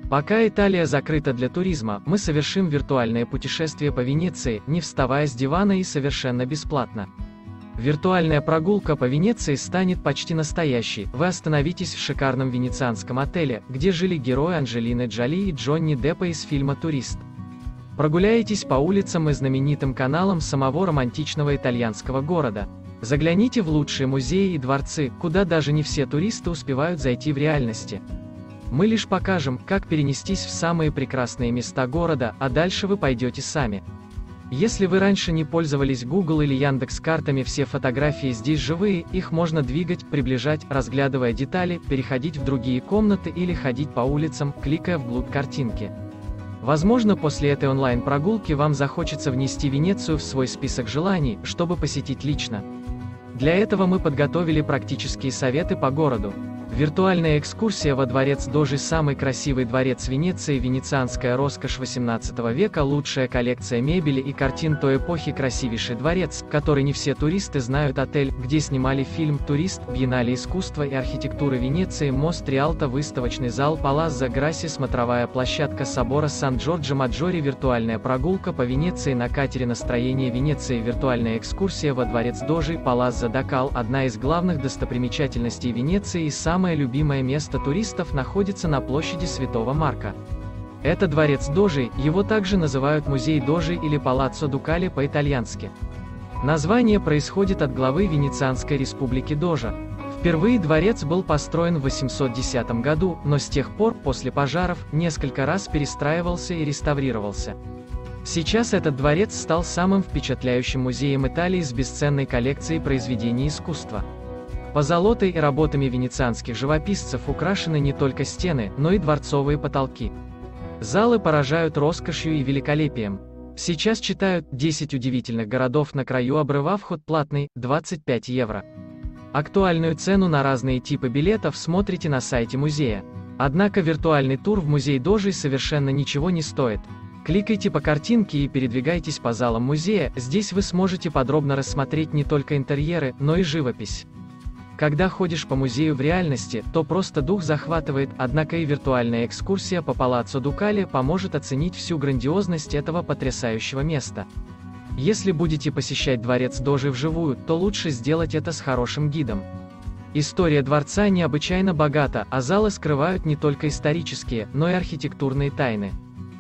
Пока Италия закрыта для туризма, мы совершим виртуальное путешествие по Венеции, не вставая с дивана и совершенно бесплатно. Виртуальная прогулка по Венеции станет почти настоящей. Вы остановитесь в шикарном венецианском отеле, где жили герои Анджелины Джоли и Джонни Деппа из фильма «Турист». Прогуляетесь по улицам и знаменитым каналам самого романтичного итальянского города. Загляните в лучшие музеи и дворцы, куда даже не все туристы успевают зайти в реальности. Мы лишь покажем, как перенестись в самые прекрасные места города, а дальше вы пойдете сами. Если вы раньше не пользовались Google или Яндекс.Картами, все фотографии здесь живые, их можно двигать, приближать, разглядывая детали, переходить в другие комнаты или ходить по улицам, кликая вглубь картинки. Возможно, после этой онлайн-прогулки вам захочется внести Венецию в свой список желаний, чтобы посетить лично. Для этого мы подготовили практические советы по городу. Виртуальная экскурсия во дворец Дожи, самый красивый дворец Венеции, венецианская роскошь 18 века, лучшая коллекция мебели и картин той эпохи, красивейший дворец, который не все туристы знают, отель, где снимали фильм «Турист», Биеннале искусства и архитектуры Венеции, мост Риалто, выставочный зал Палаззо Грасси, смотровая площадка собора Сан-Джорджо-Маджоре, виртуальная прогулка по Венеции на катере, настроение Венеции, виртуальная экскурсия во дворец Дожи, Палаззо Дакал, одна из главных достопримечательностей Венеции и самое любимое место туристов, находится на площади Святого Марка. Это дворец Дожи, его также называют музей Дожи или Палаццо Дукале по-итальянски. Название происходит от главы Венецианской республики Дожа. Впервые дворец был построен в 810 году, но с тех пор, после пожаров, несколько раз перестраивался и реставрировался. Сейчас этот дворец стал самым впечатляющим музеем Италии с бесценной коллекцией произведений искусства. Позолотой и работами венецианских живописцев украшены не только стены, но и дворцовые потолки. Залы поражают роскошью и великолепием. Сейчас читают 10 удивительных городов на краю обрыва, вход платный, 25 евро. Актуальную цену на разные типы билетов смотрите на сайте музея. Однако виртуальный тур в музей Дожи совершенно ничего не стоит. Кликайте по картинке и передвигайтесь по залам музея, здесь вы сможете подробно рассмотреть не только интерьеры, но и живопись. Когда ходишь по музею в реальности, то просто дух захватывает, однако и виртуальная экскурсия по Палаццо Дукале поможет оценить всю грандиозность этого потрясающего места. Если будете посещать дворец Дожи вживую, то лучше сделать это с хорошим гидом. История дворца необычайно богата, а залы скрывают не только исторические, но и архитектурные тайны.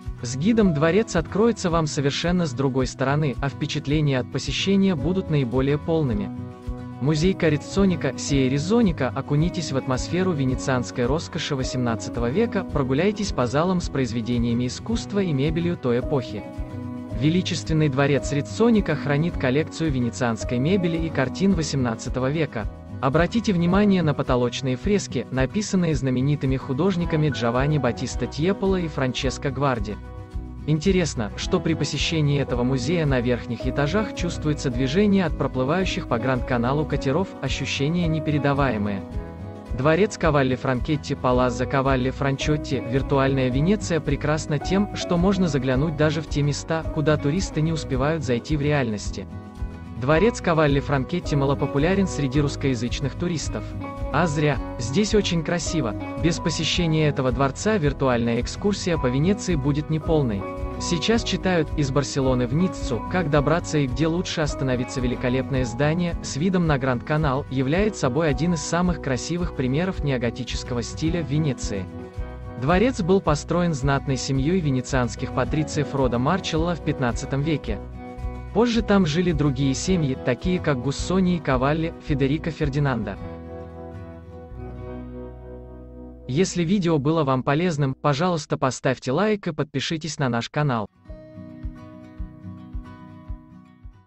С гидом дворец откроется вам совершенно с другой стороны, а впечатления от посещения будут наиболее полными. Музей Кориццоника, Сия Резоника, окунитесь в атмосферу венецианской роскоши 18 века, прогуляйтесь по залам с произведениями искусства и мебелью той эпохи. Величественный дворец Риццоника хранит коллекцию венецианской мебели и картин 18 века. Обратите внимание на потолочные фрески, написанные знаменитыми художниками Джованни Баттиста Тьеполо и Франческо Гварди. Интересно, что при посещении этого музея на верхних этажах чувствуется движение от проплывающих по Гранд-каналу катеров, ощущения непередаваемые. Дворец Кавалли Франчетти, Палаззо Кавалли Франчотти, виртуальная Венеция прекрасна тем, что можно заглянуть даже в те места, куда туристы не успевают зайти в реальности. Дворец Кавалли Франчетти малопопулярен среди русскоязычных туристов. А зря, здесь очень красиво. Без посещения этого дворца виртуальная экскурсия по Венеции будет неполной. Сейчас читают «Из Барселоны в Ниццу. Как добраться и где лучше остановиться». Великолепное здание, с видом на Гранд-канал, является собой один из самых красивых примеров неоготического стиля в Венеции. Дворец был построен знатной семьей венецианских патрициев рода Марчелло в 15 веке. Позже там жили другие семьи, такие как Гуссони и Кавалли, Федерико Фердинандо. Если видео было вам полезным, пожалуйста, поставьте лайк и подпишитесь на наш канал.